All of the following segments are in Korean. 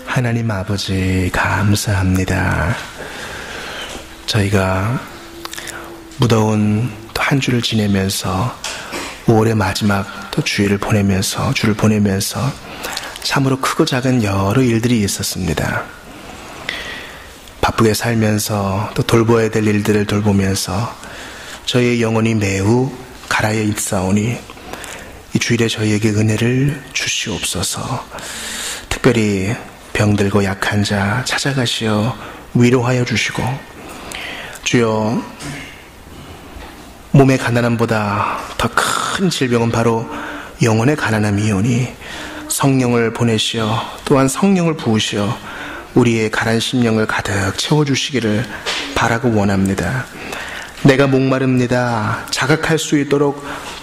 하나님 아버지 감사합니다. 저희가 무더운 또 한 주를 지내면서 5월의 마지막 또 주를 보내면서 참으로 크고 작은 여러 일들이 있었습니다. 바쁘게 살면서 또 돌보아야 될 일들을 돌보면서 저희의 영혼이 매우 가라에 있사오니 이 주일에 저희에게 은혜를 주시옵소서. 특별히 병들고 약한 자 찾아가시어 위로하여 주시고, 주여, 몸의 가난함보다 더 큰 질병은 바로 영혼의 가난함이오니 성령을 보내시어 또한 성령을 부으시어 우리의 가난 심령을 가득 채워주시기를 바라고 원합니다. 내가 목마릅니다. 자각할 수 있도록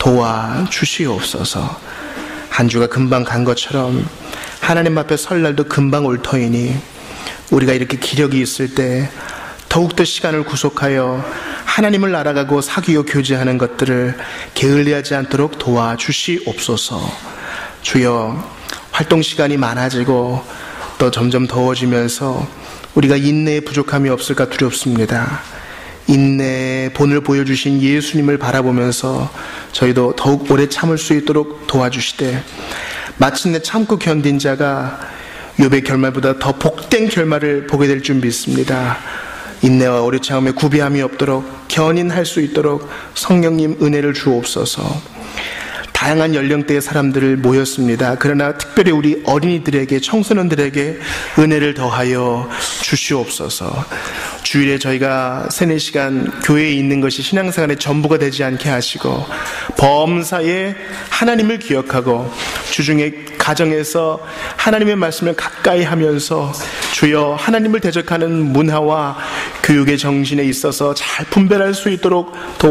도와주시옵소서. 한 주가 금방 간 것처럼 하나님 앞에 설날도 금방 올 터이니 우리가 이렇게 기력이 있을 때 더욱더 시간을 구속하여 하나님을 알아가고 사귀어 교제하는 것들을 게을리하지 않도록 도와주시옵소서. 주여, 활동 시간이 많아지고 또 점점 더워지면서 우리가 인내에 부족함이 없을까 두렵습니다. 인내의 본을 보여주신 예수님을 바라보면서 저희도 더욱 오래 참을 수 있도록 도와주시되, 마침내 참고 견딘 자가 욥의 결말보다 더 복된 결말을 보게 될 줄 믿습니다. 인내와 오래 참음에 구비함이 없도록 견인할 수 있도록 성령님 은혜를 주옵소서. 다양한 연령대의 사람들을 모였습니다. 그러나 특별히 우리 어린이들에게, 청소년들에게 은혜를 더하여 주시옵소서. 주일에 저희가 3-4시간 교회에 있는 것이 신앙생활의 전부가 되지 않게 하시고, 범사에 하나님을 기억하고 주중에 가정에서 하나님의 말씀을 가까이 하면서 주여, 하나님을 대적하는 문화와 교육의 정신에 있어서 잘 분별할 수 있도록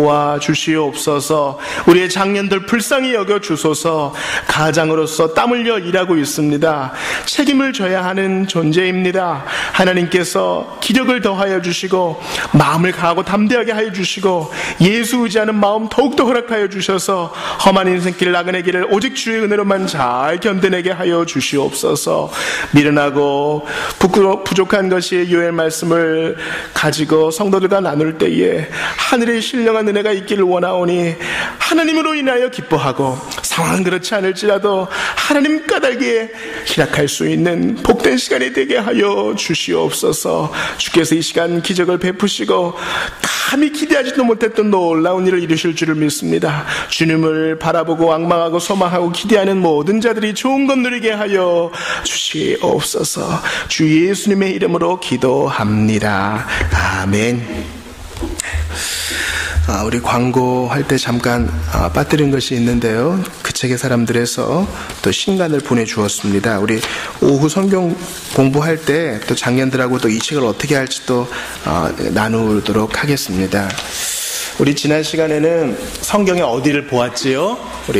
도와주시옵소서. 우리의 장년들 불쌍히 여겨주소서. 가장으로서 땀 흘려 일하고 있습니다. 책임을 져야 하는 존재입니다. 하나님께서 기력을 더하여 주시고 마음을 강하고 담대하게 하여 주시고 예수 의지하는 마음 더욱더 허락하여 주셔서 험한 인생길 나그네 길을 오직 주의 은혜로만 잘 견뎌내게 하여 주시옵소서. 미련하고 부족한 것이 요엘 말씀을 가지고 성도들과 나눌 때에 하늘의 신령한 은혜가 있기를 원하오니 하나님으로 인하여 기뻐하고, 상황은 그렇지 않을지라도 하나님 까닭에 희락할 수 있는 복된 시간이 되게 하여 주시옵소서. 주께서 이 시간 기적을 베푸시고 감히 기대하지도 못했던 놀라운 일을 이루실 줄을 믿습니다. 주님을 바라보고 앙망하고 소망하고 기대하는 모든 자들이 좋은 것 누리게 하여 주시옵소서. 주 예수님의 이름으로 기도합니다. 아멘. 우리 광고할 때 잠깐 빠뜨린 것이 있는데요. 그 책의 사람들에서 또 신간을 보내주었습니다. 우리 오후 성경 공부할 때 또 장년들하고 또 이 책을 어떻게 할지 또 나누도록 하겠습니다. 우리 지난 시간에는 성경의 어디를 보았지요?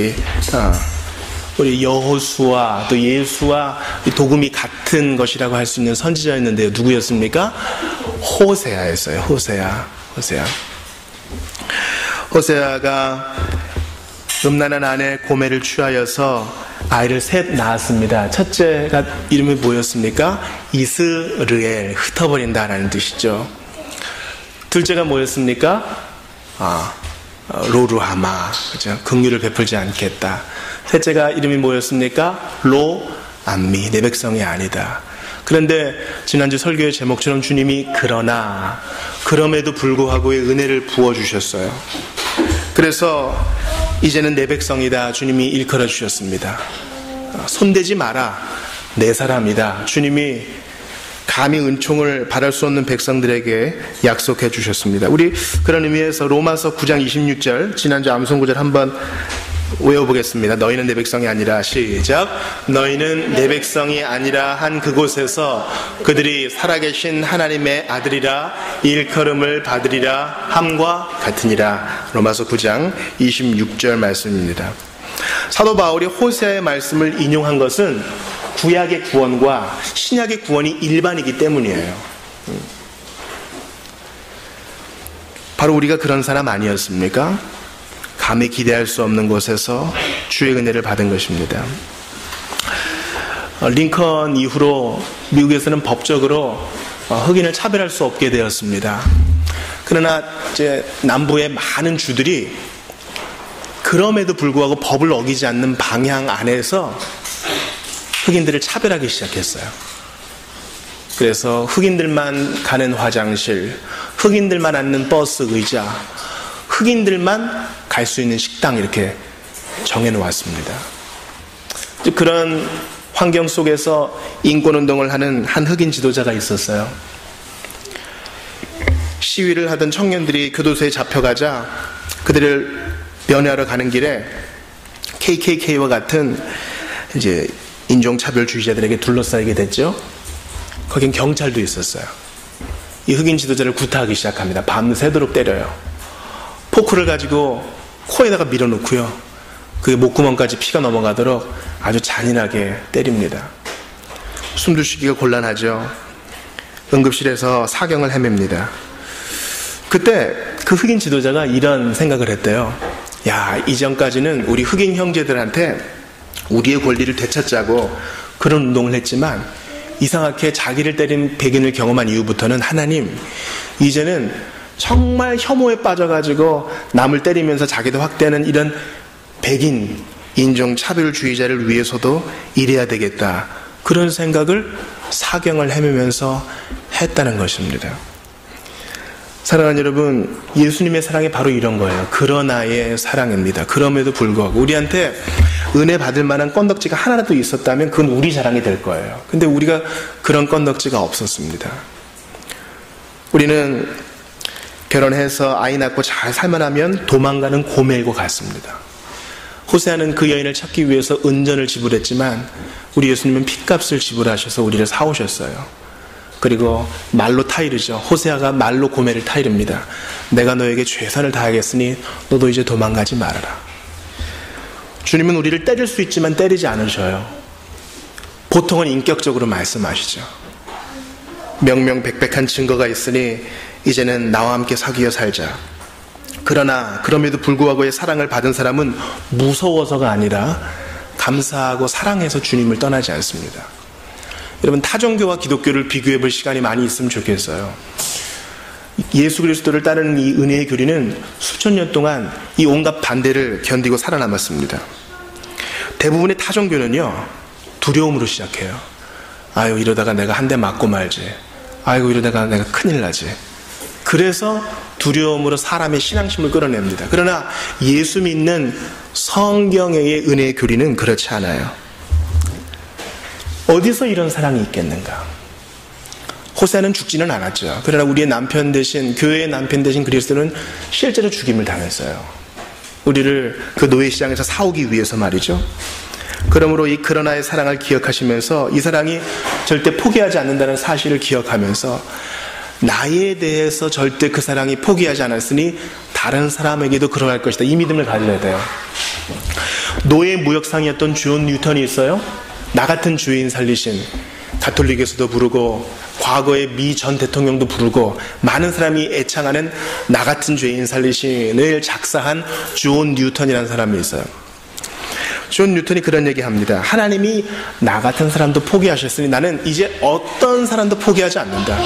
우리 여호수아 또 예수와 도금이 같은 것이라고 할 수 있는 선지자였는데요. 누구였습니까? 호세아였어요. 호세아가 음란한 아내 고멜을 취하여서 아이를 셋 낳았습니다. 첫째가 이름이 뭐였습니까? 이스르엘, 흩어버린다라는 뜻이죠. 둘째가 뭐였습니까? 로루하마, 그죠? 긍휼을 베풀지 않겠다. 셋째가 이름이 뭐였습니까? 로암미, 내 백성이 아니다. 그런데 지난주 설교의 제목처럼 주님이 그럼에도 불구하고의 은혜를 부어주셨어요. 그래서 이제는 내 백성이다 주님이 일컬어 주셨습니다. 손대지 마라, 내 사람이다 주님이 감히 은총을 바랄 수 없는 백성들에게 약속해 주셨습니다. 우리 그런 의미에서 로마서 9장 26절, 지난주 암송구절 한번 외워보겠습니다. 너희는 내 백성이 아니라, 시작. 너희는 내 백성이 아니라 한 그곳에서 그들이 살아계신 하나님의 아들이라 일컬음을 받으리라 함과 같으니라. 로마서 9장 26절 말씀입니다. 사도 바울이 호세아의 말씀을 인용한 것은 구약의 구원과 신약의 구원이 일반이기 때문이에요. 바로 우리가 그런 사람 아니었습니까? 감히 기대할 수 없는 곳에서 주의 은혜를 받은 것입니다. 링컨 이후로 미국에서는 법적으로 흑인을 차별할 수 없게 되었습니다. 그러나 이제 남부의 많은 주들이 그럼에도 불구하고 법을 어기지 않는 방향 안에서 흑인들을 차별하기 시작했어요. 그래서 흑인들만 가는 화장실, 흑인들만 앉는 버스 의자, 흑인들만 갈 수 있는 식당 이렇게 정해놓았습니다. 그런 환경 속에서 인권운동을 하는 한 흑인 지도자가 있었어요. 시위를 하던 청년들이 교도소에 잡혀가자 그들을 면회하러 가는 길에 KKK와 같은 이제 인종차별주의자들에게 둘러싸이게 됐죠. 거긴 경찰도 있었어요. 이 흑인 지도자를 구타하기 시작합니다. 밤새도록 때려요. 포크를 가지고 코에다가 밀어넣고요. 그게 목구멍까지 피가 넘어가도록 아주 잔인하게 때립니다. 숨도 쉬기가 곤란하죠. 응급실에서 사경을 헤맵니다. 그때 그 흑인 지도자가 이런 생각을 했대요. 야, 이전까지는 우리 흑인 형제들한테 우리의 권리를 되찾자고 그런 운동을 했지만 이상하게 자기를 때린 백인을 경험한 이후부터는 하나님, 이제는 정말 혐오에 빠져가지고 남을 때리면서 자기도 확대하는 이런 백인 인종차별주의자를 위해서도 일해야 되겠다. 그런 생각을 사경을 헤매면서 했다는 것입니다. 사랑하는 여러분, 예수님의 사랑이 바로 이런 거예요. 그러나의 사랑입니다. 그럼에도 불구하고 우리한테 은혜 받을 만한 건덕지가 하나라도 있었다면 그건 우리 자랑이 될 거예요. 근데 우리가 그런 건덕지가 없었습니다. 우리는 결혼해서 아이 낳고 잘 살만하면 도망가는 고멜고 같습니다. 호세아는 그 여인을 찾기 위해서 은전을 지불했지만 우리 예수님은 핏값을 지불하셔서 우리를 사오셨어요. 그리고 말로 타이르죠. 호세아가 말로 고멜을 타이릅니다. 내가 너에게 최선을 다하겠으니 너도 이제 도망가지 말아라. 주님은 우리를 때릴 수 있지만 때리지 않으셔요. 보통은 인격적으로 말씀하시죠. 명명백백한 증거가 있으니 이제는 나와 함께 사귀어 살자. 그러나 그럼에도 불구하고의 사랑을 받은 사람은 무서워서가 아니라 감사하고 사랑해서 주님을 떠나지 않습니다. 여러분, 타종교와 기독교를 비교해 볼 시간이 많이 있으면 좋겠어요. 예수 그리스도를 따르는 이 은혜의 교리는 수천 년 동안 이 온갖 반대를 견디고 살아남았습니다. 대부분의 타종교는요, 두려움으로 시작해요. 아유, 이러다가 내가 한 대 맞고 말지. 아이고, 이러다가 내가 큰일 나지. 그래서 두려움으로 사람의 신앙심을 끌어냅니다. 그러나 예수 믿는 성경의 은혜의 교리는 그렇지 않아요. 어디서 이런 사랑이 있겠는가? 호세아는 죽지는 않았죠. 그러나 우리의 남편 대신, 교회의 남편 대신 그리스도는 실제로 죽임을 당했어요. 우리를 그 노예시장에서 사오기 위해서 말이죠. 그러므로 이 그러나의 사랑을 기억하시면서 이 사랑이 절대 포기하지 않는다는 사실을 기억하면서 나에 대해서 절대 그 사랑이 포기하지 않았으니 다른 사람에게도 그러할 것이다. 이 믿음을 가져야 돼요. 노예 무역상이었던 존 뉴턴이 있어요. 나 같은 주인 살리신, 가톨릭에서도 부르고 과거의 미 전 대통령도 부르고 많은 사람이 애창하는 나 같은 죄인 살리신을 작사한 존 뉴턴이라는 사람이 있어요. 존 뉴턴이 그런 얘기합니다. 하나님이 나 같은 사람도 포기하셨으니 나는 이제 어떤 사람도 포기하지 않는다.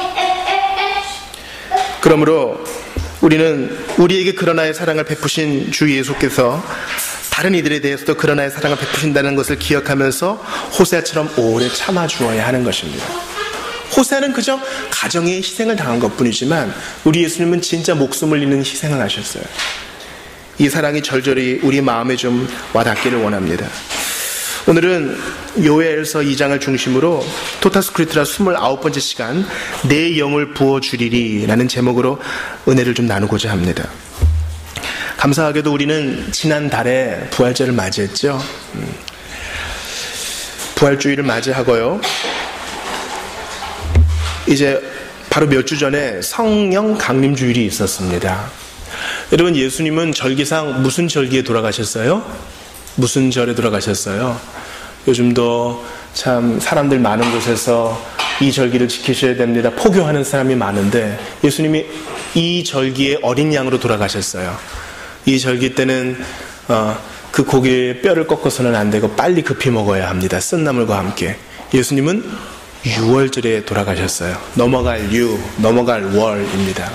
그러므로 우리는 우리에게 그러나의 사랑을 베푸신 주 예수께서 다른 이들에 대해서도 그러나의 사랑을 베푸신다는 것을 기억하면서 호세아처럼 오래 참아주어야 하는 것입니다. 호세아는 그저 가정의 희생을 당한 것뿐이지만 우리 예수님은 진짜 목숨을 잃는 희생을 하셨어요. 이 사랑이 절절히 우리 마음에 좀 와닿기를 원합니다. 오늘은 요엘서 2장을 중심으로 토타스크리트라 29번째 시간 내 영을 부어주리리 라는 제목으로 은혜를 좀 나누고자 합니다. 감사하게도 우리는 지난달에 부활절을 맞이했죠. 부활주의를 맞이하고요. 이제 바로 몇 주 전에 성령 강림주일이 있었습니다. 여러분, 예수님은 절기상 무슨 절기에 돌아가셨어요? 무슨 절에 돌아가셨어요? 요즘도 참 사람들 많은 곳에서 이 절기를 지키셔야 됩니다. 포교하는 사람이 많은데 예수님이 이 절기에 어린 양으로 돌아가셨어요. 이 절기 때는 그 고기의 뼈를 꺾어서는 안 되고 빨리 급히 먹어야 합니다. 쓴 나물과 함께. 예수님은 유월절에 돌아가셨어요. 넘어갈 월입니다.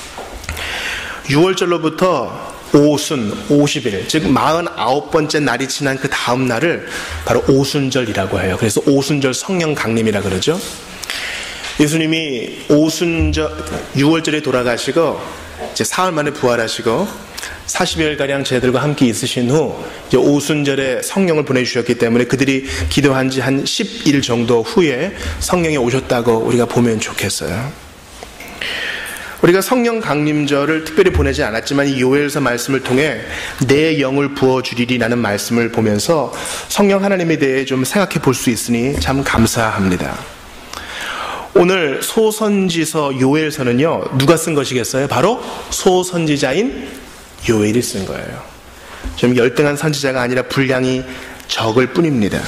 유월절로부터 오순, 50일, 즉 49번째 날이 지난 그 다음 날을 바로 오순절이라고 해요. 그래서 오순절 성령 강림이라 그러죠. 예수님이 유월절에 돌아가시고 이제 사흘 만에 부활하시고 40여일가량 제자들과 함께 있으신 후 이제 오순절에 성령을 보내주셨기 때문에 그들이 기도한 지 한 10일 정도 후에 성령이 오셨다고 우리가 보면 좋겠어요. 우리가 성령 강림절을 특별히 보내지 않았지만 이 요엘서 말씀을 통해 내 영을 부어주리라는 말씀을 보면서 성령 하나님에 대해 좀 생각해 볼 수 있으니 참 감사합니다. 오늘 소선지서 요엘서는요, 누가 쓴 것이겠어요? 바로 소선지자인 요엘이 쓴 거예요. 좀 열등한 선지자가 아니라 분량이 적을 뿐입니다.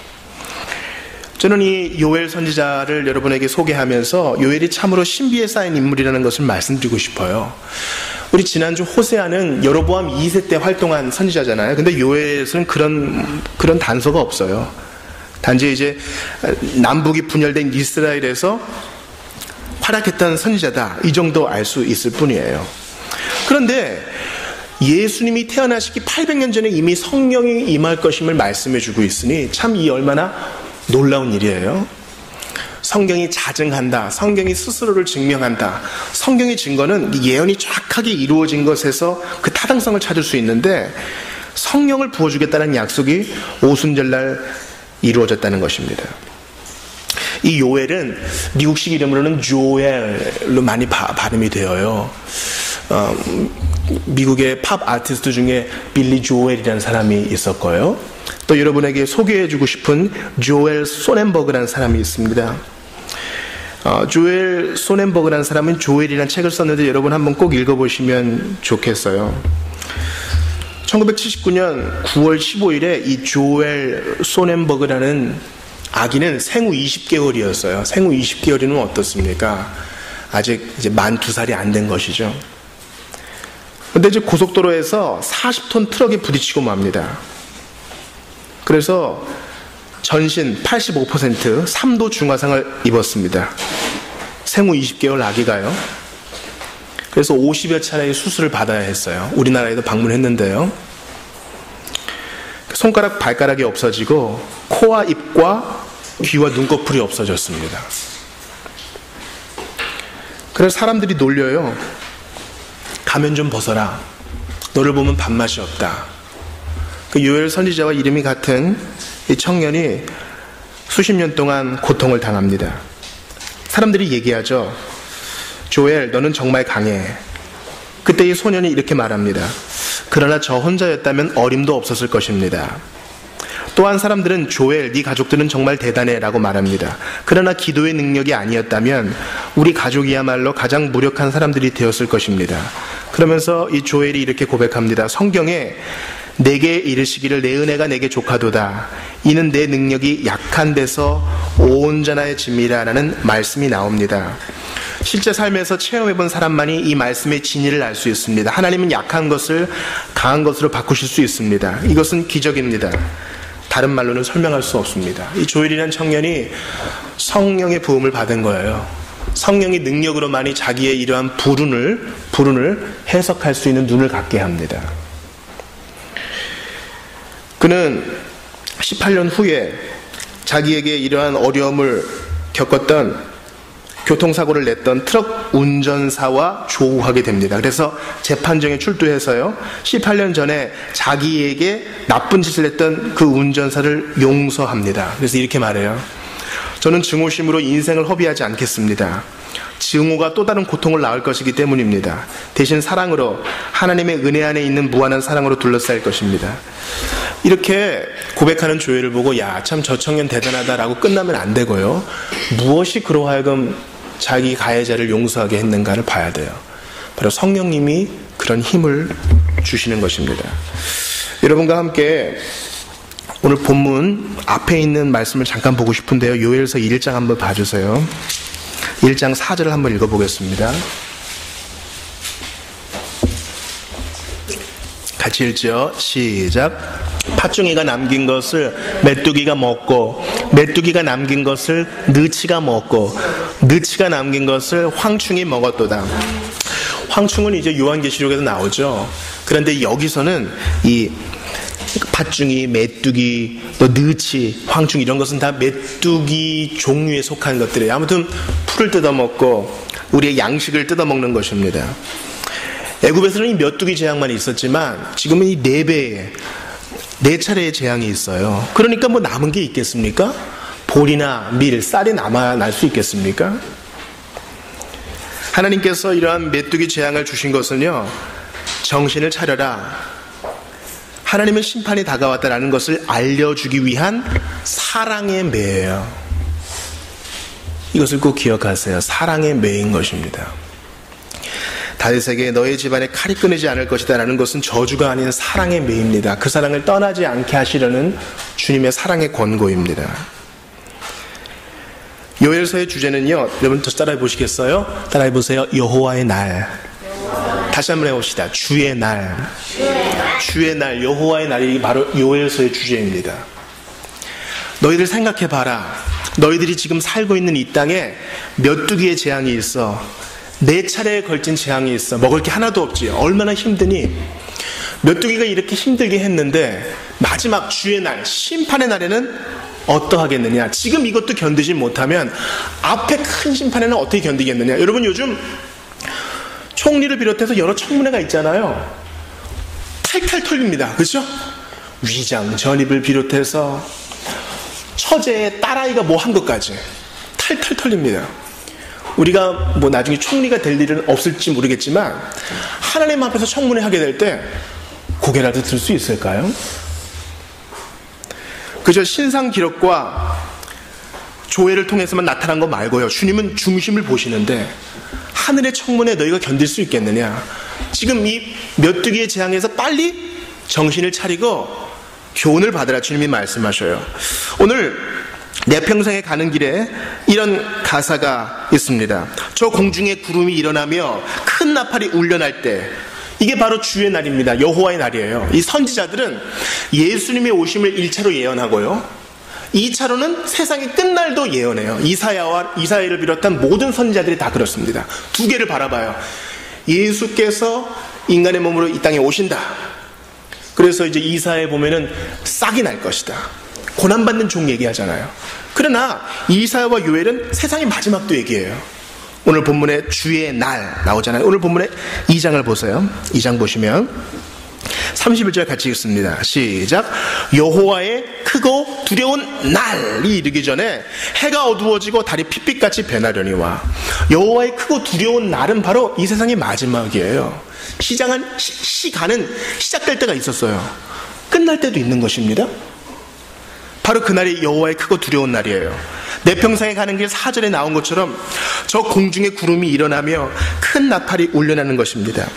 저는 이 요엘 선지자를 여러분에게 소개하면서 요엘이 참으로 신비에 쌓인 인물이라는 것을 말씀드리고 싶어요. 우리 지난주 호세아는 여로보암 2세 때 활동한 선지자잖아요. 근데 요엘에서는 그런 단서가 없어요. 단지 이제 남북이 분열된 이스라엘에서 활약했던 선지자다, 이 정도 알 수 있을 뿐이에요. 그런데 예수님이 태어나시기 800년 전에 이미 성령이 임할 것임을 말씀해 주고 있으니 참 이 얼마나 놀라운 일이에요. 성경이 자증한다, 성경이 스스로를 증명한다, 성경의 증거는 예언이 정확하게 이루어진 것에서 그 타당성을 찾을 수 있는데 성령을 부어주겠다는 약속이 오순절날 이루어졌다는 것입니다. 이 요엘은 미국식 이름으로는 조엘로 많이 발음이 되어요. 미국의 팝 아티스트 중에 빌리 조엘이라는 사람이 있었고요. 또 여러분에게 소개해주고 싶은 조엘 소넨버그라는 사람이 있습니다. 조엘 소넨버그라는 사람은 조엘이라는 책을 썼는데 여러분 한번 꼭 읽어보시면 좋겠어요. 1979년 9월 15일에 이 조엘 소넨버그라는 아기는 생후 20개월이었어요. 생후 20개월이면 어떻습니까? 아직 이제 만 2살이 안 된 것이죠. 근데 이제 고속도로에서 40톤 트럭에 부딪히고 맙니다. 그래서 전신 85% 3도 중화상을 입었습니다. 생후 20개월 아기가요. 그래서 50여 차례의 수술을 받아야 했어요. 우리나라에도 방문했는데요. 손가락, 발가락이 없어지고 코와 입과 귀와 눈꺼풀이 없어졌습니다. 그래서 사람들이 놀려요. 가면 좀 벗어라. 너를 보면 밥맛이 없다. 그 요엘 선지자와 이름이 같은 이 청년이 수십 년 동안 고통을 당합니다. 사람들이 얘기하죠. 조엘, 너는 정말 강해. 그때 이 소년이 이렇게 말합니다. 그러나 저 혼자였다면 어림도 없었을 것입니다. 또한 사람들은 조엘, 네 가족들은 정말 대단해 라고 말합니다. 그러나 기도의 능력이 아니었다면 우리 가족이야말로 가장 무력한 사람들이 되었을 것입니다. 그러면서 이 조엘이 이렇게 고백합니다. 성경에 내게 이르시기를 내 은혜가 내게 족하도다. 이는 내 능력이 약한 데서 온전하여 짐이라라는 말씀이 나옵니다. 실제 삶에서 체험해본 사람만이 이 말씀의 진리를 알 수 있습니다. 하나님은 약한 것을 강한 것으로 바꾸실 수 있습니다. 이것은 기적입니다. 다른 말로는 설명할 수 없습니다. 이 조엘이라는 청년이 성령의 부음을 받은 거예요. 성령의 능력으로만이 자기의 이러한 불운을 해석할 수 있는 눈을 갖게 합니다. 그는 18년 후에 자기에게 이러한 어려움을 겪었던 교통사고를 냈던 트럭 운전사와 조우하게 됩니다. 그래서 재판정에 출두해서요, 18년 전에 자기에게 나쁜 짓을 했던 그 운전사를 용서합니다. 그래서 이렇게 말해요. 저는 증오심으로 인생을 허비하지 않겠습니다. 증오가 또 다른 고통을 낳을 것이기 때문입니다. 대신 사랑으로, 하나님의 은혜 안에 있는 무한한 사랑으로 둘러싸일 것입니다. 이렇게 고백하는 조엘을 보고 야, 참 저 청년 대단하다라고 끝나면 안 되고요. 무엇이 그로 하여금 자기 가해자를 용서하게 했는가를 봐야 돼요. 바로 성령님이 그런 힘을 주시는 것입니다. 여러분과 함께 오늘 본문 앞에 있는 말씀을 잠깐 보고 싶은데요. 요엘서 1장 한번 봐주세요. 1장 4절을 한번 읽어보겠습니다. 같이 읽죠. 시작. 팥중이가 남긴 것을 메뚜기가 먹고, 메뚜기가 남긴 것을 느치가 먹고, 느치가 남긴 것을 황충이 먹었도다. 황충은 이제 요한계시록에도 나오죠. 그런데 여기서는 이 팥중이, 메뚜기, 또 느치, 황충 이런 것은 다 메뚜기 종류에 속한 것들이에요. 아무튼 풀을 뜯어먹고 우리의 양식을 뜯어먹는 것입니다. 애굽에서는 이 메뚜기 재앙만 있었지만 지금은 이 4배의 4차례의 재앙이 있어요. 그러니까 뭐 남은 게 있겠습니까? 볼이나 밀, 쌀이 남아 날 수 있겠습니까? 하나님께서 이러한 메뚜기 재앙을 주신 것은요, 정신을 차려라, 하나님의 심판이 다가왔다라는 것을 알려주기 위한 사랑의 매예요. 이것을 꼭 기억하세요. 사랑의 매인 것입니다. 다윗에게 너의 집안에 칼이 끊이지 않을 것이다 라는 것은 저주가 아닌 사랑의 매입니다. 그 사랑을 떠나지 않게 하시려는 주님의 사랑의 권고입니다. 요엘서의 주제는요, 여러분 저 따라해 보시겠어요? 따라해 보세요. 여호와의 날. 다시 한번 해봅시다. 주의 날. 주의 날, 여호와의 날이 바로 요엘서의 주제입니다. 너희들 생각해 봐라. 너희들이 지금 살고 있는 이 땅에 메뚜기의 재앙이 있어. 4차례에 걸친 재앙이 있어. 먹을 게 하나도 없지. 얼마나 힘드니? 메뚜기가 이렇게 힘들게 했는데 마지막 주의 날, 심판의 날에는 어떠하겠느냐? 지금 이것도 견디지 못하면 앞에 큰 심판에는 어떻게 견디겠느냐? 여러분 요즘 총리를 비롯해서 여러 청문회가 있잖아요. 탈탈 털립니다. 그렇죠? 위장 전입을 비롯해서 처제의 딸아이가 뭐 한 것까지 탈탈 털립니다. 우리가 뭐 나중에 총리가 될 일은 없을지 모르겠지만 하나님 앞에서 청문회 하게 될 때 고개라도 들 수 있을까요? 그저 신상 기록과 조회를 통해서만 나타난 거 말고요. 주님은 중심을 보시는데 하늘의 청문회 너희가 견딜 수 있겠느냐? 지금 이 메뚜기의 재앙에서 빨리 정신을 차리고 교훈을 받으라 주님이 말씀하셔요. 오늘 내 평생에 가는 길에 이런 가사가 있습니다. 저 공중에 구름이 일어나며 큰 나팔이 울려날 때, 이게 바로 주의 날입니다. 여호와의 날이에요. 이 선지자들은 예수님의 오심을 1차로 예언하고요, 2차로는 세상의 끝날도 예언해요. 이사야를 비롯한 모든 선지자들이 다 그렇습니다. 2개를 바라봐요. 예수께서 인간의 몸으로 이 땅에 오신다. 그래서 이제 이사야에 보면은 싹이 날 것이다. 고난받는 종 얘기하잖아요. 그러나 이사야와 요엘은 세상의 마지막도 얘기해요. 오늘 본문에 주의 날 나오잖아요. 오늘 본문에 2장을 보세요. 2장 보시면 31절 같이 읽습니다. 시작. 여호와의 크고 두려운 날이 이르기 전에 해가 어두워지고 달이 핏빛같이 변하려니와. 여호와의 크고 두려운 날은 바로 이 세상의 마지막이에요. 시간은 시작될 때가 있었어요. 끝날 때도 있는 것입니다. 바로 그날이 여호와의 크고 두려운 날이에요. 내 평생에 가는 길 4절에 나온 것처럼 저 공중에 구름이 일어나며 큰 나팔이 울려나는 것입니다.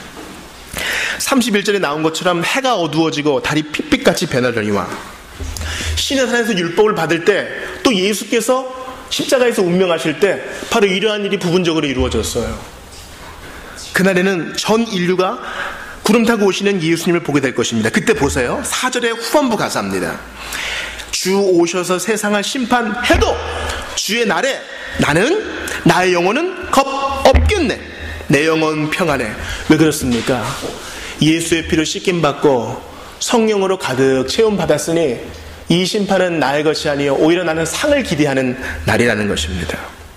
31절에 나온 것처럼 해가 어두워지고 달이 핏빛같이 변하려니와. 시내산에서 율법을 받을 때 또 예수께서 십자가에서 운명하실 때 바로 이러한 일이 부분적으로 이루어졌어요. 그날에는 전 인류가 구름 타고 오시는 예수님을 보게 될 것입니다. 그때 보세요. 4절의 후반부 가사입니다. 주 오셔서 세상을 심판해도 주의 날에 나의 영혼은 겁 없겠네. 내 영혼 평안해. 왜 그렇습니까? 예수의 피로 씻김받고 성령으로 가득 채움받았으니 이 심판은 나의 것이 아니요 오히려 나는 상을 기대하는 날이라는 것입니다.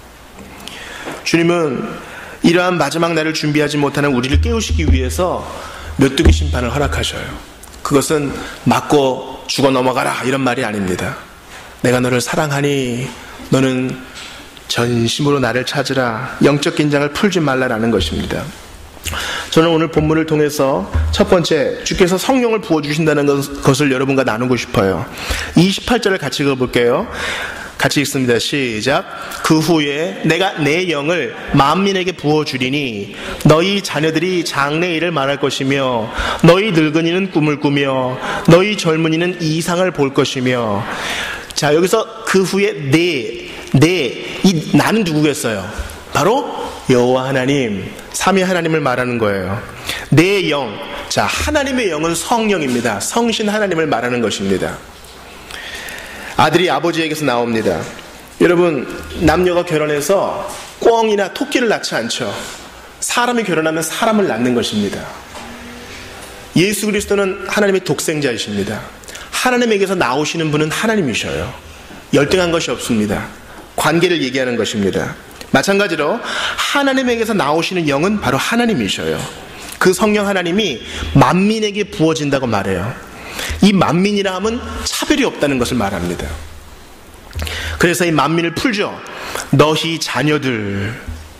주님은 이러한 마지막 날을 준비하지 못하는 우리를 깨우시기 위해서 메뚜기 심판을 허락하셔요. 그것은 맞고 죽어 넘어가라 이런 말이 아닙니다. 내가 너를 사랑하니 너는 전심으로 나를 찾으라. 영적 긴장을 풀지 말라라는 것입니다. 저는 오늘 본문을 통해서 첫 번째, 주께서 성령을 부어주신다는 것을 여러분과 나누고 싶어요. 28절을 같이 읽어볼게요. 같이 읽습니다. 시작. 그 후에 내가 내 영을 만민에게 부어주리니 너희 자녀들이 장래일을 말할 것이며 너희 늙은이는 꿈을 꾸며 너희 젊은이는 이상을 볼 것이며. 자, 여기서 그 후에 이 나는 누구겠어요? 바로 여호와 하나님, 삼위 하나님을 말하는 거예요. 내 영, 자, 하나님의 영은 성령입니다. 성신 하나님을 말하는 것입니다. 아들이 아버지에게서 나옵니다. 여러분, 남녀가 결혼해서 꿩이나 토끼를 낳지 않죠. 사람이 결혼하면 사람을 낳는 것입니다. 예수 그리스도는 하나님의 독생자이십니다. 하나님에게서 나오시는 분은 하나님이셔요. 열등한 것이 없습니다. 관계를 얘기하는 것입니다. 마찬가지로 하나님에게서 나오시는 영은 바로 하나님이셔요. 그 성령 하나님이 만민에게 부어진다고 말해요. 이 만민이라 함은 차별이 없다는 것을 말합니다. 그래서 이 만민을 풀죠. 너희 자녀들,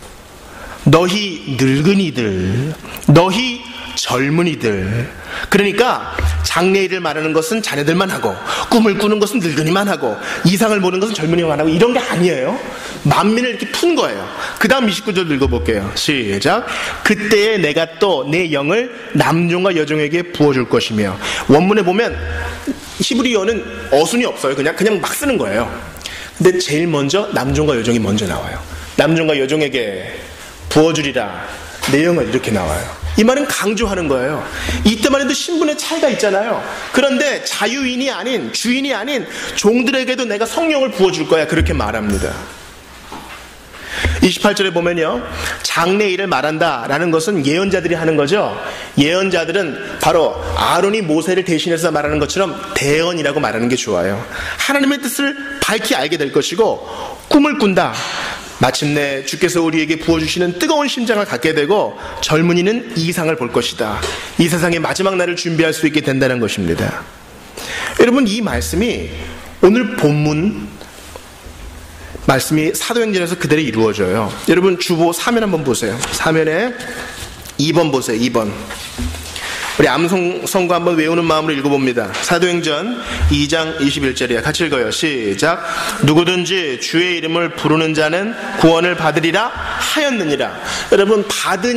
너희 늙은이들, 너희 젊은이들. 그러니까 장래일을 말하는 것은 자녀들만 하고, 꿈을 꾸는 것은 늙은이만 하고, 이상을 보는 것은 젊은이만 하고, 이런 게 아니에요. 만민을 이렇게 푼 거예요. 그 다음 29절 읽어볼게요. 시작. 그때에 내가 또 내 영을 남종과 여종에게 부어줄 것이며. 원문에 보면 히브리어는 어순이 없어요. 그냥 막 쓰는 거예요. 근데 제일 먼저 남종과 여종이 먼저 나와요. 남종과 여종에게 부어주리라 내 영을, 이렇게 나와요. 이 말은 강조하는 거예요. 이때만 해도 신분의 차이가 있잖아요. 그런데 자유인이 아닌, 주인이 아닌 종들에게도 내가 성령을 부어줄 거야, 그렇게 말합니다. 28절에 보면요, 장래일을 말한다 라는 것은 예언자들이 하는 거죠. 예언자들은 바로 아론이 모세를 대신해서 말하는 것처럼 대언이라고 말하는 게 좋아요. 하나님의 뜻을 밝히 알게 될 것이고, 꿈을 꾼다, 마침내 주께서 우리에게 부어주시는 뜨거운 심장을 갖게 되고, 젊은이는 이상을 볼 것이다. 이 세상의 마지막 날을 준비할 수 있게 된다는 것입니다. 여러분, 이 말씀이 오늘 본문 말씀이 사도행전에서 그대로 이루어져요. 여러분, 주보 사면 한번 보세요. 사면에 2번 보세요. 2번. 우리 암송성구 한번 외우는 마음으로 읽어봅니다. 사도행전 2장 21절이야. 같이 읽어요. 시작. 누구든지 주의 이름을 부르는 자는 구원을 받으리라 하였느니라. 여러분,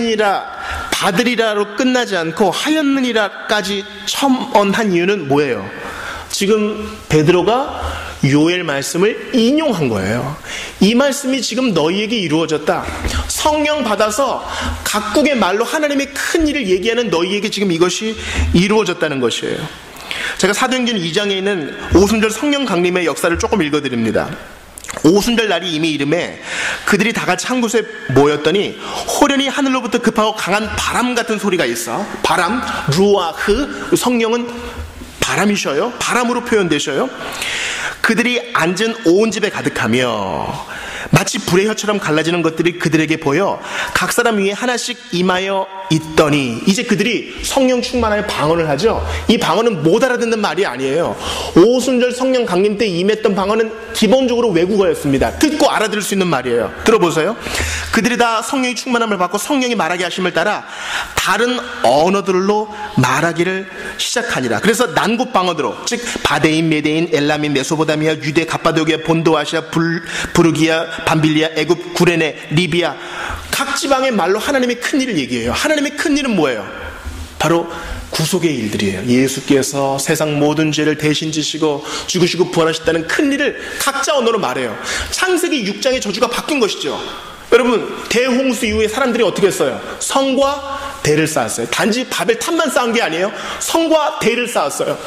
받으리라로 끝나지 않고 하였느니라까지 첨언한 이유는 뭐예요? 지금 베드로가 요엘 말씀을 인용한 거예요. 이 말씀이 지금 너희에게 이루어졌다. 성령 받아서 각국의 말로 하나님의 큰 일을 얘기하는 너희에게 지금 이것이 이루어졌다는 것이에요. 제가 사도행전 2장에 있는 오순절 성령 강림의 역사를 조금 읽어드립니다. 오순절 날이 이미 이름에 그들이 다 같이 한 곳에 모였더니 호련히 하늘로부터 급하고 강한 바람 같은 소리가 있어. 바람, 루아흐, 성령은 바람이셔요. 바람으로 표현되셔요. 그들이 앉은 온 집에 가득하며 마치 불의 혀처럼 갈라지는 것들이 그들에게 보여 각 사람 위에 하나씩 임하여 있더니, 이제 그들이 성령 충만하여 방언을 하죠. 이 방언은 못 알아듣는 말이 아니에요. 오순절 성령 강림 때 임했던 방언은 기본적으로 외국어였습니다. 듣고 알아들을 수 있는 말이에요. 들어보세요. 그들이 다 성령의 충만함을 받고 성령이 말하게 하심을 따라 다른 언어들로 말하기를 시작하니라. 그래서 난곳 방언으로, 즉 바데인, 메데인, 엘라민, 메소포타미아, 유대, 갑바도기아, 본도아시아, 부르기아, 밤빌리아, 애굽, 구레네, 리비아, 각 지방의 말로 하나님의 큰 일을 얘기해요. 하나님의 큰 일은 뭐예요? 바로 구속의 일들이에요. 예수께서 세상 모든 죄를 대신 지시고 죽으시고 부활하셨다는 큰 일을 각자 언어로 말해요. 창세기 6장의 저주가 바뀐 것이죠. 여러분, 대홍수 이후에 사람들이 어떻게 했어요? 성과 대를 쌓았어요. 단지 바벨 탑만 쌓은 게 아니에요. 성과 대를 쌓았어요.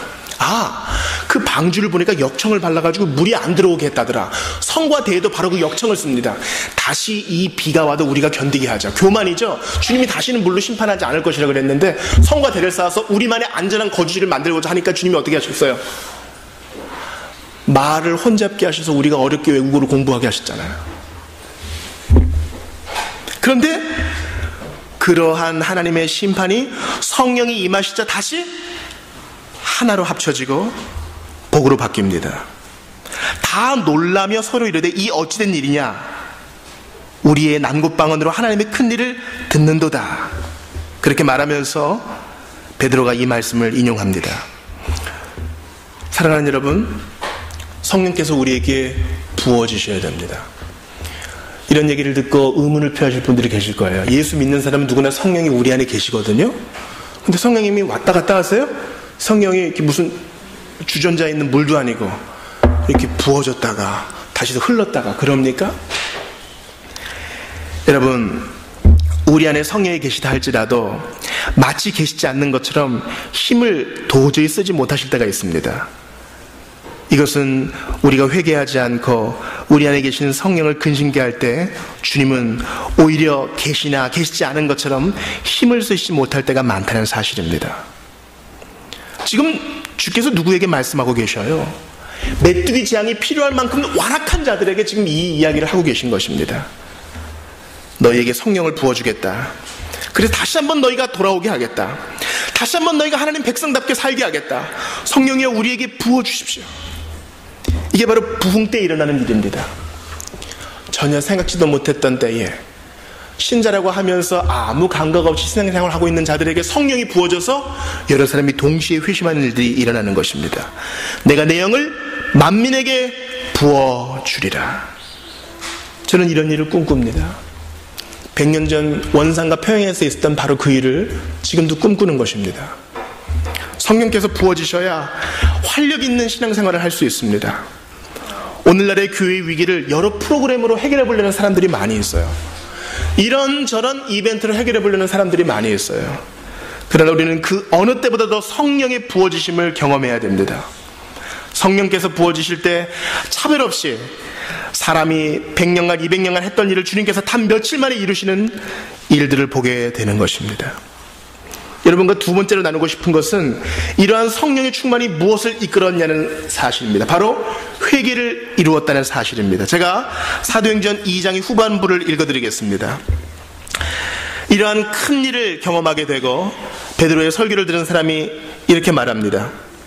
그 방주를 보니까 역청을 발라가지고 물이 안 들어오게 했다더라. 성과 대에도 바로 그 역청을 씁니다. 다시 이 비가 와도 우리가 견디게 하자. 교만이죠. 주님이 다시는 물로 심판하지 않을 것이라 그랬는데 성과 대를 쌓아서 우리만의 안전한 거주지를 만들고자 하니까 주님이 어떻게 하셨어요? 말을 혼잡게 하셔서 우리가 어렵게 외국어로 공부하게 하셨잖아요. 그런데 그러한 하나님의 심판이 성령이 임하시자 다시 하나로 합쳐지고 복으로 바뀝니다. 다 놀라며 서로 이르되 이 어찌된 일이냐? 우리의 난곳방언으로 하나님의 큰 일을 듣는도다. 그렇게 말하면서 베드로가 이 말씀을 인용합니다. 사랑하는 여러분, 성령께서 우리에게 부어주셔야 됩니다. 이런 얘기를 듣고 의문을 표하실 분들이 계실 거예요. 예수 믿는 사람은 누구나 성령이 우리 안에 계시거든요. 근데 성령님이 왔다 갔다 하세요? 성령이 이렇게 무슨 주전자에 있는 물도 아니고 이렇게 부어졌다가 다시 흘렀다가 그럽니까? 여러분, 우리 안에 성령이 계시다 할지라도 마치 계시지 않는 것처럼 힘을 도저히 쓰지 못하실 때가 있습니다. 이것은 우리가 회개하지 않고 우리 안에 계신 성령을 근심케 할 때 주님은 오히려 계시나 계시지 않은 것처럼 힘을 쓰시지 못할 때가 많다는 사실입니다. 지금 주께서 누구에게 말씀하고 계셔요? 메뚜기 재앙이 필요할 만큼 완악한 자들에게 지금 이 이야기를 하고 계신 것입니다. 너희에게 성령을 부어주겠다. 그래서 다시 한번 너희가 돌아오게 하겠다. 다시 한번 너희가 하나님 백성답게 살게 하겠다. 성령이여 우리에게 부어주십시오. 이게 바로 부흥 때 일어나는 일입니다. 전혀 생각지도 못했던 때에 신자라고 하면서 아무 감각 없이 신앙생활을 하고 있는 자들에게 성령이 부어져서 여러 사람이 동시에 회심하는 일들이 일어나는 것입니다. 내가 내 영을 만민에게 부어주리라. 저는 이런 일을 꿈꿉니다. 100년 전 원산과 평양에서 있었던 바로 그 일을 지금도 꿈꾸는 것입니다. 성령께서 부어지셔야 활력 있는 신앙생활을 할 수 있습니다. 오늘날의 교회의 위기를 여러 프로그램으로 해결해 보려는 사람들이 많이 있어요. 이런저런 이벤트를 해결해 보려는 사람들이 많이 있어요. 그러나 우리는 그 어느 때보다 더 성령의 부어지심을 경험해야 됩니다. 성령께서 부어지실 때 차별 없이 사람이 100년간 200년간 했던 일을 주님께서 단 며칠 만에 이루시는 일들을 보게 되는 것입니다. 여러분과 두 번째로 나누고 싶은 것은 이러한 성령의 충만이 무엇을 이끌었냐는 사실입니다. 바로 회개를 이루었다는 사실입니다. 제가 사도행전 2장의 후반부를 읽어드리겠습니다. 이러한 큰 일을 경험하게 되고 베드로의 설교를 들은 사람이 이렇게 말합니다.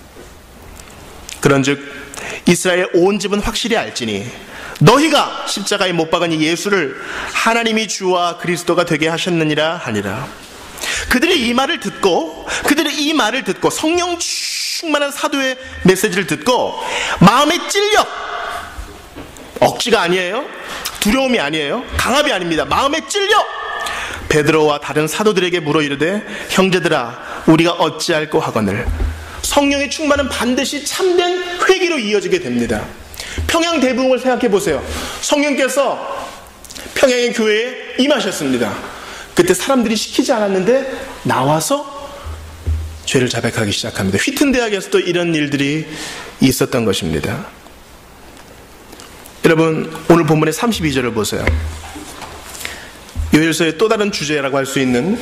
그런즉 이스라엘 온 집은 확실히 알지니 너희가 십자가에 못 박은 이 예수를 하나님이 주와 그리스도가 되게 하셨느니라 하니라. 그들이 이 말을 듣고 성령 충만한 사도의 메시지를 듣고 마음에 찔려, 억지가 아니에요, 두려움이 아니에요, 강압이 아닙니다. 마음에 찔려 베드로와 다른 사도들에게 물어 이르되 형제들아 우리가 어찌할꼬 하거늘. 성령의 충만은 반드시 참된 회개로 이어지게 됩니다. 평양 대부흥을 생각해 보세요. 성령께서 평양의 교회에 임하셨습니다. 그때 사람들이 시키지 않았는데 나와서 죄를 자백하기 시작합니다. 휘튼 대학에서도 이런 일들이 있었던 것입니다. 여러분 오늘 본문의 32절을 보세요. 요엘서의 또 다른 주제라고 할 수 있는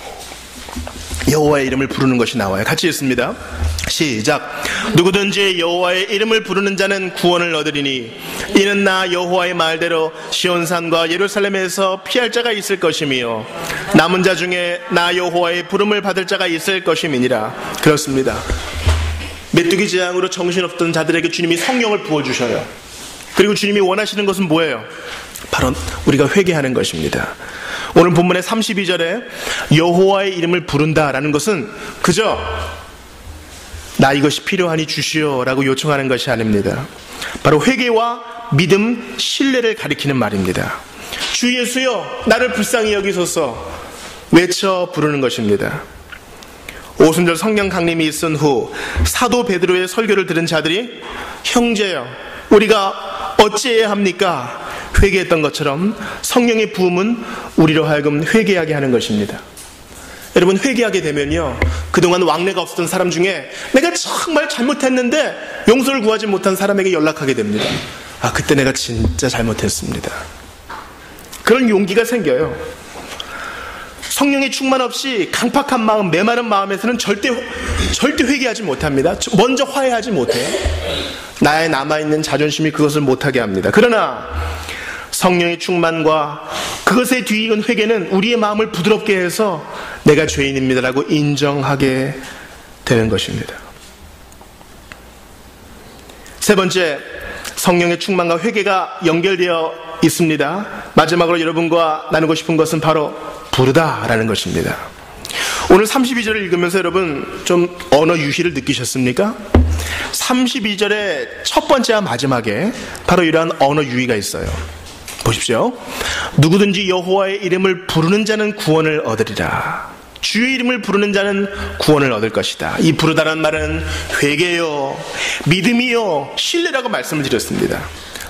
여호와의 이름을 부르는 것이 나와요. 같이 읽습니다. 시작. 누구든지 여호와의 이름을 부르는 자는 구원을 얻으리니 이는 나 여호와의 말대로 시온산과 예루살렘에서 피할 자가 있을 것이며 남은 자 중에 나 여호와의 부름을 받을 자가 있을 것임이니라. 그렇습니다. 메뚜기 재앙으로 정신없던 자들에게 주님이 성령을 부어주셔요. 그리고 주님이 원하시는 것은 뭐예요? 바로 우리가 회개하는 것입니다. 오늘 본문의 32절에 여호와의 이름을 부른다라는 것은 그저 나 이것이 필요하니 주시오 라고 요청하는 것이 아닙니다. 바로 회개와 믿음, 신뢰를 가리키는 말입니다. 주 예수여 나를 불쌍히 여기소서 외쳐 부르는 것입니다. 오순절 성령 강림이 있은 후 사도 베드로의 설교를 들은 자들이 형제여 우리가 어찌해야 합니까? 회개했던 것처럼 성령의 부음은 우리로 하여금 회개하게 하는 것입니다. 여러분 회개하게 되면요 그동안 왕래가 없었던 사람 중에 내가 정말 잘못했는데 용서를 구하지 못한 사람에게 연락하게 됩니다. 아 그때 내가 진짜 잘못했습니다. 그런 용기가 생겨요. 성령의 충만 없이 강팍한 마음, 메마른 마음에서는 절대 회개하지 못합니다. 먼저 화해하지 못해요. 나의 남아있는 자존심이 그것을 못하게 합니다. 그러나 성령의 충만과 그것에 뒤이은 회개는 우리의 마음을 부드럽게 해서 내가 죄인입니다라고 인정하게 되는 것입니다. 세 번째, 성령의 충만과 회개가 연결되어 있습니다. 마지막으로 여러분과 나누고 싶은 것은 바로 부르다라는 것입니다. 오늘 32절을 읽으면서 여러분 좀 언어 유희를 느끼셨습니까? 32절의 첫 번째와 마지막에 바로 이러한 언어 유희가 있어요. 보십시오. 누구든지 여호와의 이름을 부르는 자는 구원을 얻으리라. 주의 이름을 부르는 자는 구원을 얻을 것이다. 이 부르다란 말은 회개요, 믿음이요, 신뢰라고 말씀을 드렸습니다.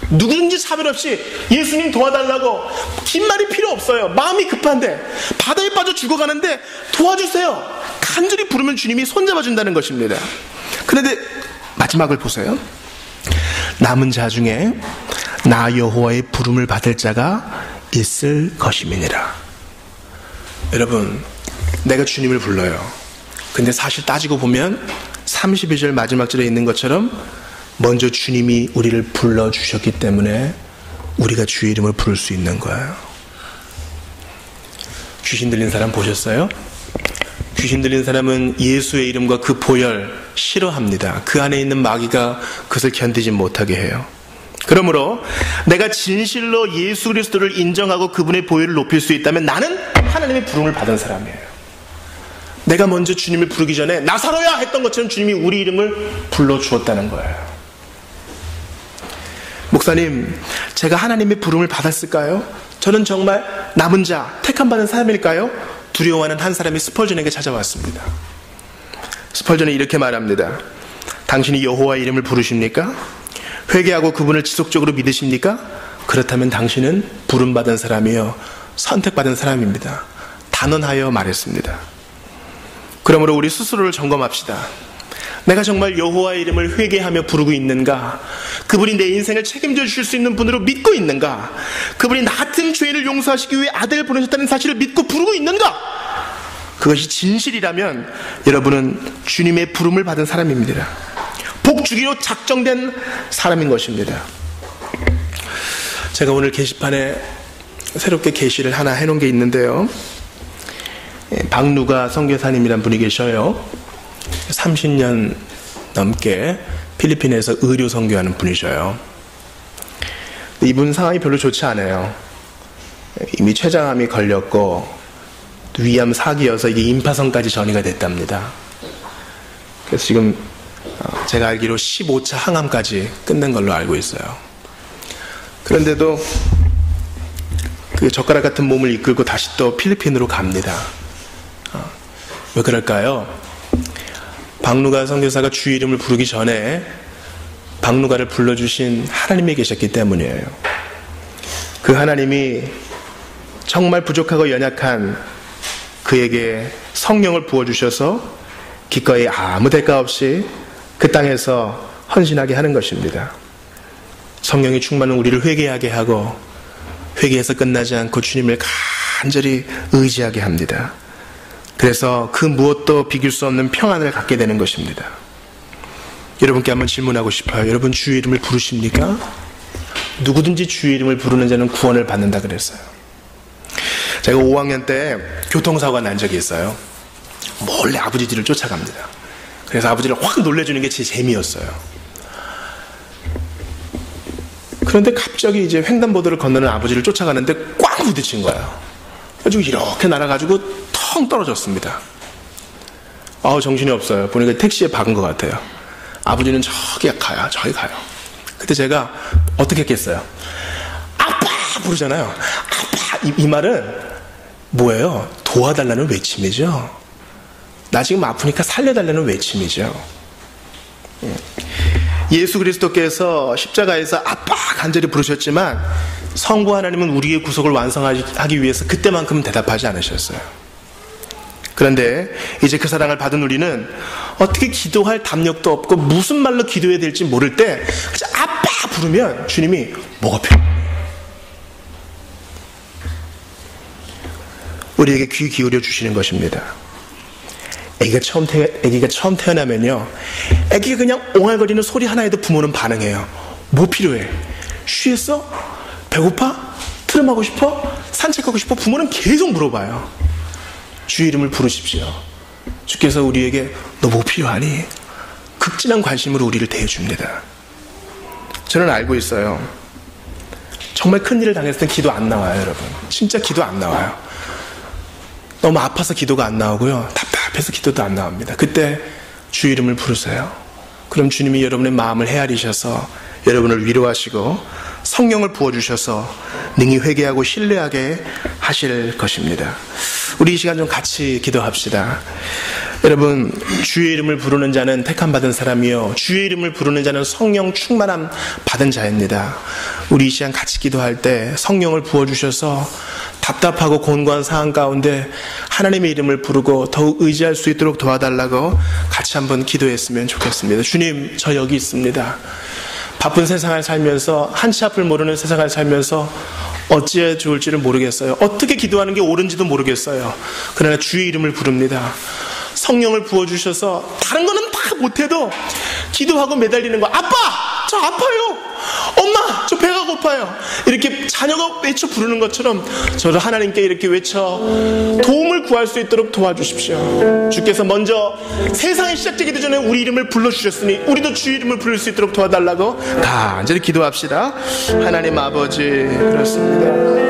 누구든지 차별 없이 예수님 도와달라고 긴 말이 필요 없어요. 마음이 급한데 바다에 빠져 죽어가는데 도와주세요. 간절히 부르면 주님이 손잡아준다는 것입니다. 그런데 마지막을 보세요. 남은 자 중에 나 여호와의 부름을 받을 자가 있을 것임이니라. 여러분, 내가 주님을 불러요. 근데 사실 따지고 보면 32절 마지막 절에 있는 것처럼 먼저 주님이 우리를 불러주셨기 때문에 우리가 주의 이름을 부를 수 있는 거예요. 귀신 들린 사람 보셨어요? 귀신 들린 사람은 예수의 이름과 그 보혈 싫어합니다. 그 안에 있는 마귀가 그것을 견디지 못하게 해요. 그러므로 내가 진실로 예수 그리스도를 인정하고 그분의 보혈을 높일 수 있다면 나는 하나님의 부름을 받은 사람이에요. 내가 먼저 주님을 부르기 전에 나사로야 했던 것처럼 주님이 우리 이름을 불러주었다는 거예요. 목사님, 제가 하나님의 부름을 받았을까요? 저는 정말 남은 자, 택함받은 사람일까요? 두려워하는 한 사람이 스펄전에게 찾아왔습니다. 스펄전은 이렇게 말합니다. 당신이 여호와의 이름을 부르십니까? 회개하고 그분을 지속적으로 믿으십니까? 그렇다면 당신은 부름받은 사람이요, 선택받은 사람입니다. 단언하여 말했습니다. 그러므로 우리 스스로를 점검합시다. 내가 정말 여호와의 이름을 회개하며 부르고 있는가? 그분이 내 인생을 책임져 주실 수 있는 분으로 믿고 있는가? 그분이 나 같은 죄인을 용서하시기 위해 아들을 보내셨다는 사실을 믿고 부르고 있는가? 그것이 진실이라면 여러분은 주님의 부름을 받은 사람입니다. 복 주기로 작정된 사람인 것입니다. 제가 오늘 게시판에 새롭게 게시를 하나 해놓은 게 있는데요. 박누가 선교사님이란 분이 계셔요. 30년 넘게 필리핀에서 의료 선교하는 분이셔요. 이분 상황이 별로 좋지 않아요. 이미 췌장암이 걸렸고 위암 4기여서 이게 임파선까지 전이가 됐답니다. 그래서 지금 제가 알기로 15차 항암까지 끝낸 걸로 알고 있어요. 그런데도 그 젓가락 같은 몸을 이끌고 다시 또 필리핀으로 갑니다. 왜 그럴까요? 박누가 선교사가 주의 이름을 부르기 전에 박누가를 불러주신 하나님이 계셨기 때문이에요. 그 하나님이 정말 부족하고 연약한 그에게 성령을 부어주셔서 기꺼이 아무 대가 없이 그 땅에서 헌신하게 하는 것입니다. 성령이 충만한 우리를 회개하게 하고 회개해서 끝나지 않고 주님을 간절히 의지하게 합니다. 그래서 그 무엇도 비길 수 없는 평안을 갖게 되는 것입니다. 여러분께 한번 질문하고 싶어요. 여러분 주의 이름을 부르십니까? 누구든지 주의 이름을 부르는 자는 구원을 받는다 그랬어요. 제가 5학년 때 교통사고가 난 적이 있어요. 몰래 아버지 뒤를 쫓아갑니다. 그래서 아버지를 확 놀래주는 게 제 재미였어요. 그런데 갑자기 이제 횡단보도를 건너는 아버지를 쫓아가는데 꽝 부딪힌 거예요. 그래가지고 이렇게 날아가지고 텅 떨어졌습니다. 정신이 없어요. 보니까 택시에 박은 것 같아요. 아버지는 저기 가요. 그때 제가 어떻게 했겠어요? 아빠! 부르잖아요. 아빠! 이 말은 뭐예요? 도와달라는 외침이죠. 나 지금 아프니까 살려달라는 외침이죠. 예수 그리스도께서 십자가에서 아빠 간절히 부르셨지만 성부 하나님은 우리의 구속을 완성하기 위해서 그때만큼은 대답하지 않으셨어요. 그런데 이제 그 사랑을 받은 우리는 어떻게 기도할 담력도 없고 무슨 말로 기도해야 될지 모를 때 아빠 부르면 주님이 뭐가 필요해? 우리에게 귀 기울여 주시는 것입니다. 아기가 처음 태어나면요, 아기가 그냥 옹알거리는 소리 하나에도 부모는 반응해요. 뭐 필요해? 쉬었어? 배고파? 트름하고 싶어? 산책하고 싶어? 부모는 계속 물어봐요. 주의 이름을 부르십시오. 주께서 우리에게 너 뭐 필요하니? 극진한 관심으로 우리를 대해줍니다. 저는 알고 있어요. 정말 큰일을 당했을 땐 기도 안 나와요, 여러분. 진짜 기도 안 나와요. 너무 아파서 기도가 안 나오고요, 답답해서 기도도 안 나옵니다. 그때 주의 이름을 부르세요. 그럼 주님이 여러분의 마음을 헤아리셔서 여러분을 위로하시고 성령을 부어주셔서 능히 회개하고 신뢰하게 하실 것입니다. 우리 이 시간 좀 같이 기도합시다. 여러분, 주의 이름을 부르는 자는 택함 받은 사람이요 주의 이름을 부르는 자는 성령 충만함 받은 자입니다. 우리 이 시간 같이 기도할 때 성령을 부어주셔서 답답하고 곤고한 상황 가운데 하나님의 이름을 부르고 더욱 의지할 수 있도록 도와달라고 같이 한번 기도했으면 좋겠습니다. 주님, 저 여기 있습니다. 바쁜 세상을 살면서 한치 앞을 모르는 세상을 살면서 어찌해 좋을지를 모르겠어요. 어떻게 기도하는 게 옳은지도 모르겠어요. 그러나 주의 이름을 부릅니다. 성령을 부어주셔서 다른 거는 다 못해도 기도하고 매달리는 거. 아빠! 저 아파요! 엄마! 저 배가 고파요! 이렇게 자녀가 외쳐 부르는 것처럼 저를 하나님께 이렇게 외쳐 도움을 구할 수 있도록 도와주십시오. 주께서 먼저 세상이 시작되기도 전에 우리 이름을 불러주셨으니 우리도 주의 이름을 부를 수 있도록 도와달라고 간절히 기도합시다. 하나님 아버지, 그렇습니다.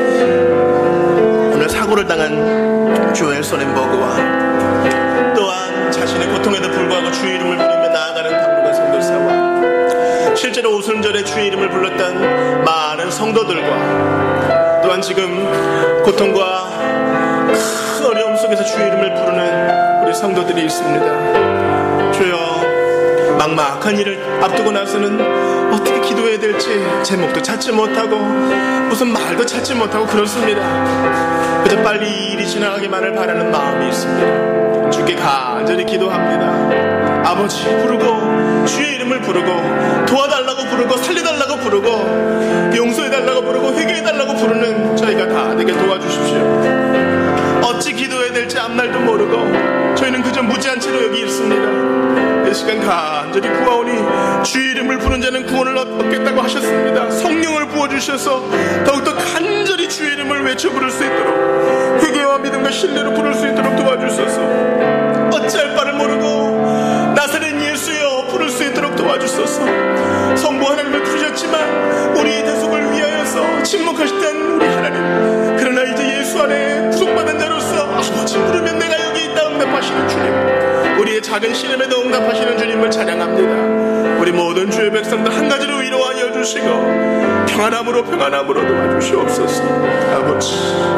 오늘 사고를 당한 조엘 소넨버그와 또한 자신의 고통에도 불구하고 주의 이름을 부르며 나아가는 당분간 선교사와 실제로 오순절에 주의 이름을 불렀던 많은 성도들과 또한 지금 고통과 큰 어려움 속에서 주의 이름을 부르는 우리 성도들이 있습니다. 주여, 막막한 일을 앞두고 나서는 어떻게 기도해야 될지 제목도 찾지 못하고 무슨 말도 찾지 못하고 그렇습니다. 그저 빨리 이 일이 지나가기만을 바라는 마음이 있습니다. 주께 간절히 기도합니다. 아버지 부르고 주의 이름을 부르고 도와달라고 부르고 살려달라고 부르고 용서해달라고 부르고 회개해달라고 부르는 저희가 다 되게 도와주십시오. 어찌 기도해야 될지 앞날도 모르고 저희는 그저 무지한 채로 여기 있습니다. 이 시간 간절히 구하오니 주의 이름을 부르는 자는 구원을 얻겠다고 하셨습니다. 성령을 부어주셔서 더욱더 간절히 주의 이름을 외쳐 부를 수 있도록 회개와 믿음과 신뢰로 부를 수 있도록 도와주소서. 어찌할 바를 모르고 나사렛 예수여 부를 수 있도록 도와주소서. 성부 하나님을 부르셨지만 우리의 대속을 위하여서 침묵하셨던 우리 하나님, 그러나 이제 예수 안에 구속받은 자로서 아버지 부르면 내가 여기 있다 응답하시는 주님, 우리의 작은 시름에도 응답하시는 주님을 찬양합니다. 우리 모든 주의 백성들 한 가지로 위로하여 주시고 평안함으로 도와주시옵소서. 아버지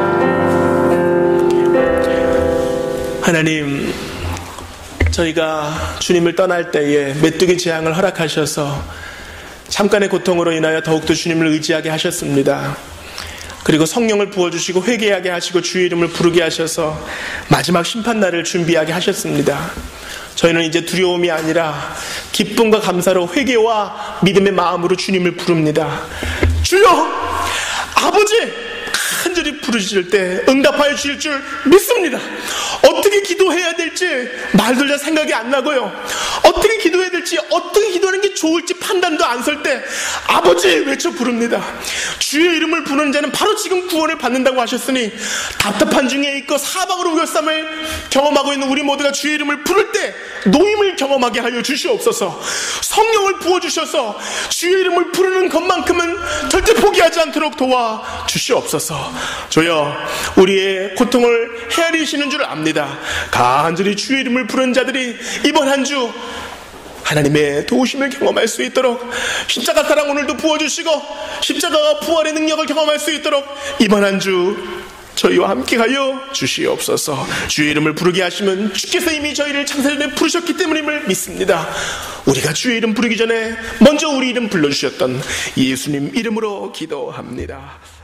하나님, 저희가 주님을 떠날 때에 메뚜기 재앙을 허락하셔서 잠깐의 고통으로 인하여 더욱더 주님을 의지하게 하셨습니다. 그리고 성령을 부어주시고 회개하게 하시고 주의 이름을 부르게 하셔서 마지막 심판날을 준비하게 하셨습니다. 저희는 이제 두려움이 아니라 기쁨과 감사로 회개와 믿음의 마음으로 주님을 부릅니다. 주여, 아버지 간절히 부르실 때 응답하여 주실 줄 믿습니다. 어떻게 기도해야 될지 말도 잘 생각이 안 나고요, 어떻게 기도해야 될지 어떻게 기도하는 게 좋을지 판단도 안 설 때 아버지 외쳐 부릅니다. 주의 이름을 부르는 자는 바로 지금 구원을 받는다고 하셨으니 답답한 중에 있고 사방으로 우겨쌈을 경험하고 있는 우리 모두가 주의 이름을 부를 때 노임을 경험하게 하여 주시옵소서. 성령을 부어주셔서 주의 이름을 부르는 것만큼은 절대 포기하지 않도록 도와주시옵소서. 주여, 우리의 고통을 헤아리시는 줄 압니다. 간절히 주의 이름을 부른 자들이 이번 한 주 하나님의 도우심을 경험할 수 있도록 십자가 사랑 오늘도 부어주시고 십자가와 부활의 능력을 경험할 수 있도록 이번 한 주 저희와 함께하여 주시옵소서. 주의 이름을 부르게 하시면 주께서 이미 저희를 창세전에 부르셨기 때문임을 믿습니다. 우리가 주의 이름 부르기 전에 먼저 우리 이름 불러주셨던 예수님 이름으로 기도합니다.